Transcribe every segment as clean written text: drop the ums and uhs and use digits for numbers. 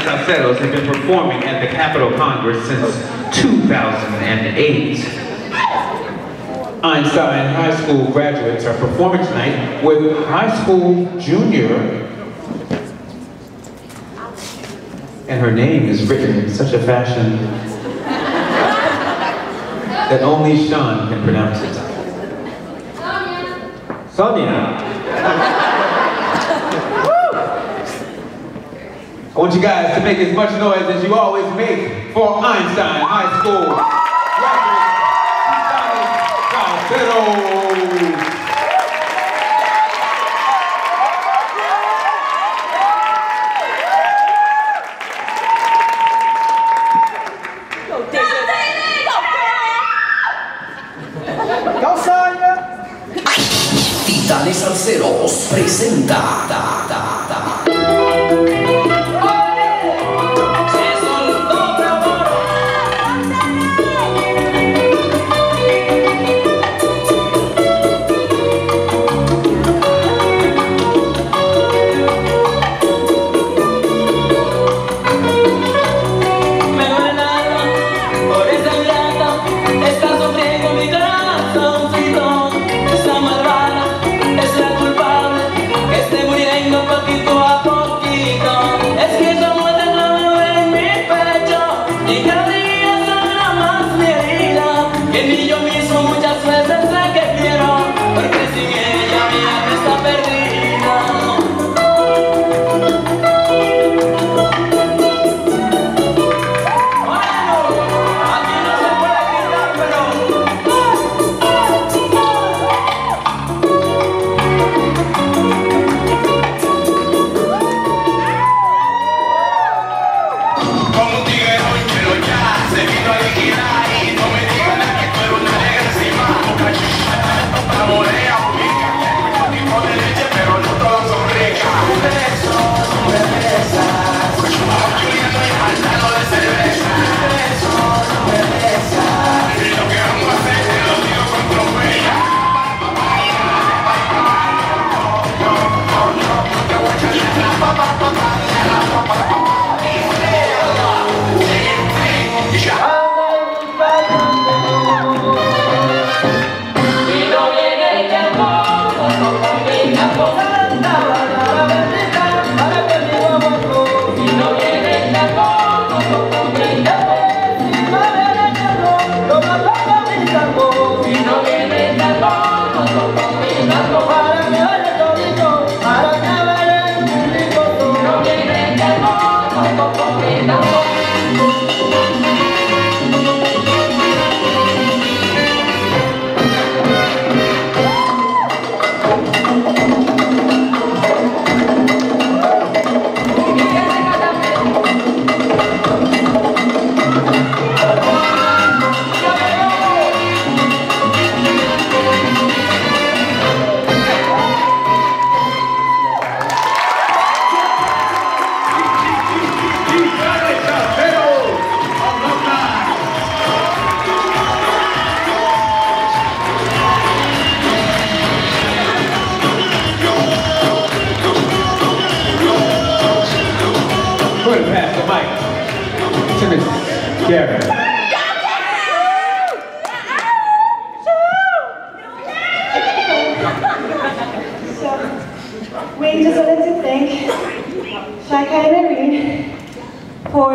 Salseros have been performing at the Capitol Congress since 2008. Einstein High School graduates are performing tonight with high school junior, and her name is written in such a fashion that only Sean can pronounce it. Sonia. I want you guys to make as much noise as you always make for Einstein High School graduates, Salseros. Titones Salseros presenta. Gary. We just wanted to thank Shaka and Irene for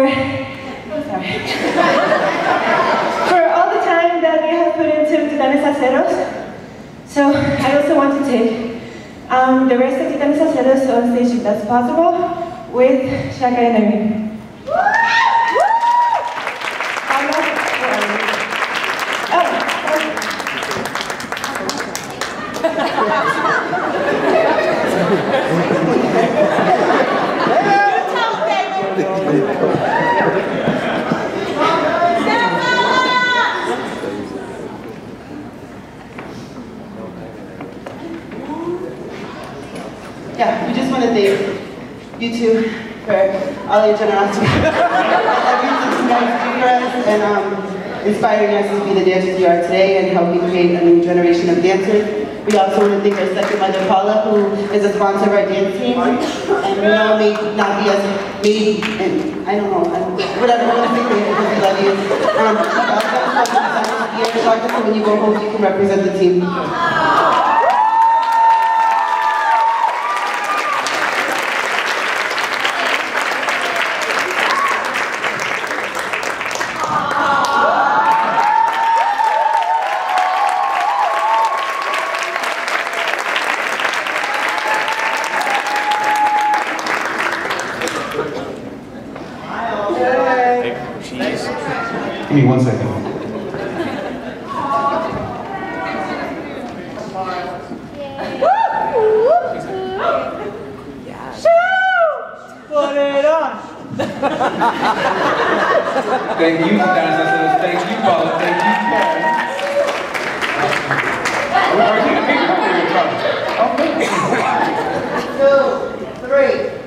all the time that we have put into Titones Salseros. So I also want to take the rest of Titones Salseros on stage if that's possible with Shaka and Irene. Yeah, we just want to thank you two for all your generosity. Everything you guys do for us and inspiring us to be the dancers we are today and helping create a new generation of dancers. We also want to thank our second mother, Paula, who is a sponsor of our dance team. And we know it may not be as made, and I don't know, whatever, we're going to say because we love you. So when you go home, you can represent the team. Give me 1 second. Put it on! Thank you, Salseros. Thank you, Paula. Thank you, Karen. We're taking a picture. Okay. 1, 2, 3.